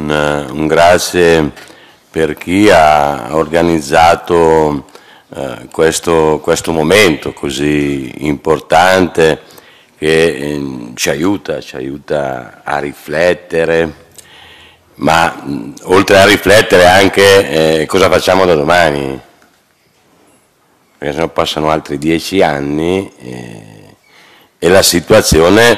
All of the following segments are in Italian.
Un grazie per chi ha organizzato questo momento così importante che ci aiuta a riflettere, ma oltre a riflettere anche cosa facciamo da domani, perché se no passano altri 10 anni e la situazione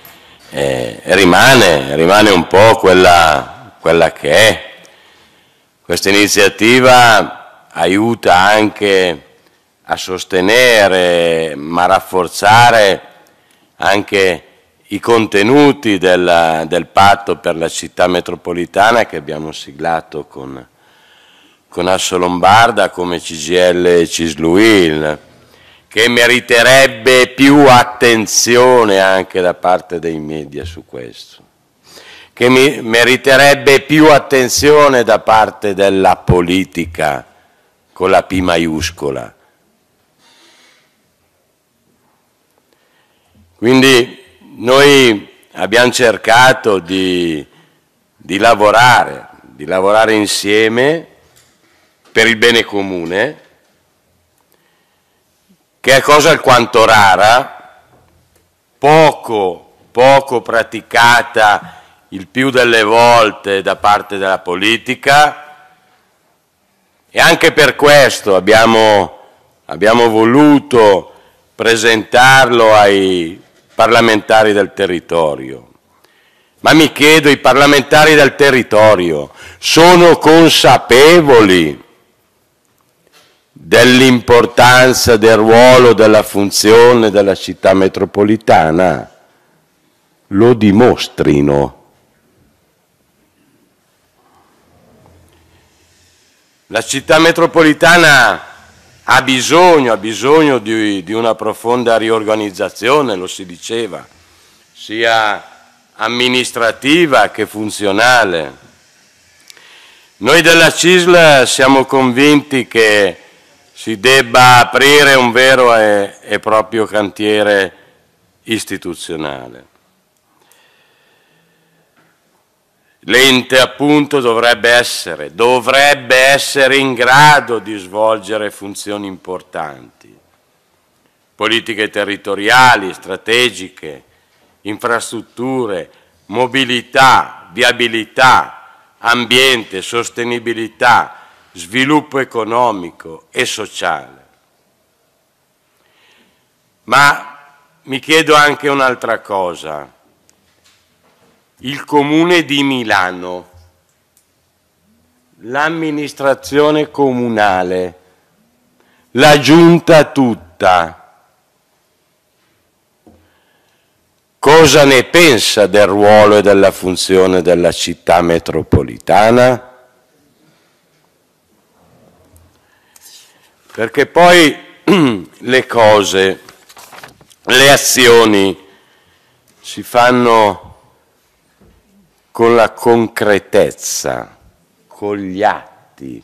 rimane un po' quella che è. Questa iniziativa aiuta anche a sostenere, ma a rafforzare anche i contenuti del patto per la città metropolitana che abbiamo siglato con Assolombarda come CGIL e CISL-UIL, che meriterebbe più attenzione anche da parte dei media su questo, che meriterebbe più attenzione da parte della politica con la P maiuscola. Quindi noi abbiamo cercato di lavorare insieme per il bene comune, che è cosa alquanto rara, poco praticata il più delle volte da parte della politica, e anche per questo abbiamo voluto presentarlo ai parlamentari del territorio. Ma mi chiedo, i parlamentari del territorio sono consapevoli dell'importanza del ruolo, della funzione della città metropolitana? Lo dimostrino. La città metropolitana ha bisogno di una profonda riorganizzazione, lo si diceva, sia amministrativa che funzionale. Noi della CISL siamo convinti che si debba aprire un vero e proprio cantiere istituzionale. L'ente appunto dovrebbe essere in grado di svolgere funzioni importanti, politiche territoriali, strategiche, infrastrutture, mobilità, viabilità, ambiente, sostenibilità, sviluppo economico e sociale. Ma mi chiedo anche un'altra cosa. Il Comune di Milano, l'amministrazione comunale, la giunta tutta, cosa ne pensa del ruolo e della funzione della città metropolitana? Perché poi le cose, le azioni si fanno con la concretezza, con gli atti,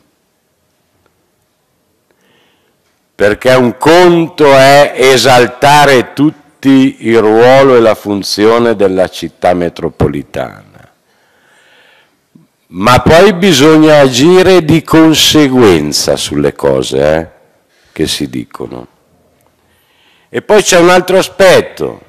perché un conto è esaltare tutti il ruolo e la funzione della città metropolitana, ma poi bisogna agire di conseguenza sulle cose che si dicono. E poi c'è un altro aspetto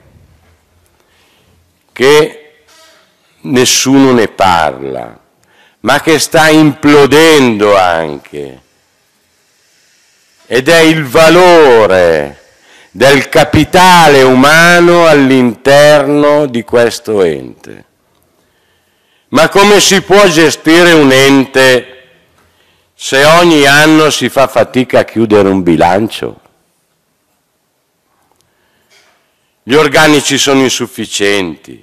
che nessuno ne parla, ma che sta implodendo anche, ed è il valore del capitale umano all'interno di questo ente. Ma come si può gestire un ente se ogni anno si fa fatica a chiudere un bilancio? Gli organici sono insufficienti,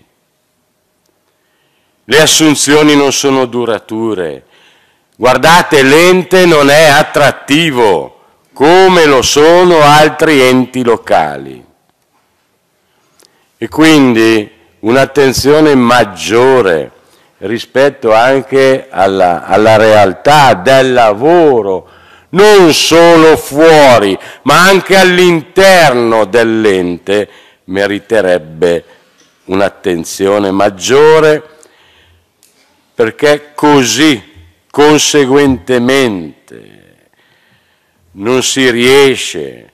le assunzioni non sono durature. Guardate, l'ente non è attrattivo come lo sono altri enti locali. E quindi un'attenzione maggiore rispetto anche alla realtà del lavoro, non solo fuori, ma anche all'interno dell'ente, meriterebbe un'attenzione maggiore perché così, conseguentemente, non si riesce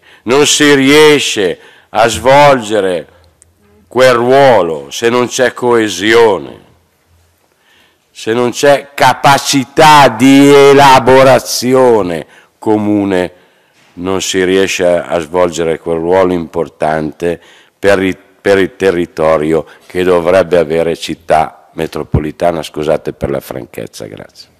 a svolgere quel ruolo se non c'è coesione, se non c'è capacità di elaborazione comune, non si riesce a svolgere quel ruolo importante per il territorio che dovrebbe avere città metropolitana. Scusate per la franchezza, grazie.